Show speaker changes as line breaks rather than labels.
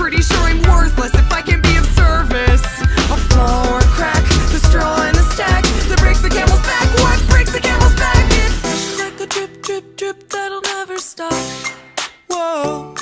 pretty sure I'm worthless if I can be of service. A flaw or a crack, the straw in the stack that breaks the camel's back. What breaks the camel's back? It's like a drip, drip, drip that'll never stop. Whoa.